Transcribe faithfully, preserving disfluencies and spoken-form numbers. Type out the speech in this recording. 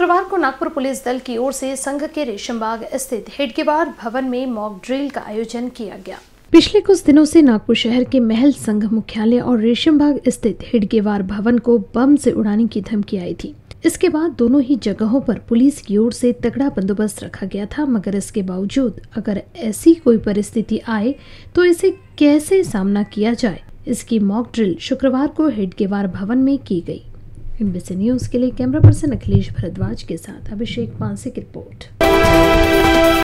शुक्रवार को नागपुर पुलिस दल की ओर से संघ के रेशमबाग स्थित हेडगेवार भवन में मॉक ड्रिल का आयोजन किया गया। पिछले कुछ दिनों से नागपुर शहर के महल संघ मुख्यालय और रेशमबाग स्थित हेडगेवार भवन को बम से उड़ाने की धमकी आई थी। इसके बाद दोनों ही जगहों पर पुलिस की ओर से तगड़ा बंदोबस्त रखा गया था, मगर इसके बावजूद अगर ऐसी कोई परिस्थिति आए तो इसे कैसे सामना किया जाए, इसकी मॉक ड्रिल शुक्रवार को हेडगेवार भवन में की गई। एमबीसी न्यूज के लिए कैमरा पर्सन अखिलेश भारद्वाज के साथ अभिषेक पांसे की रिपोर्ट।